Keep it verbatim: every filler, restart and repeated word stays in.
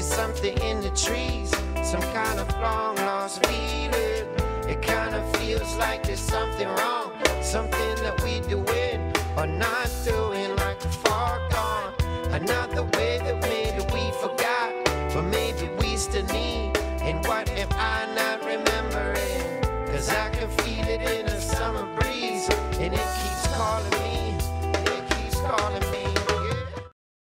something in the trees, some kind of long lost feeling. It kind of feels like there's something wrong, something that we doing or not doing, like a far gone, another way that we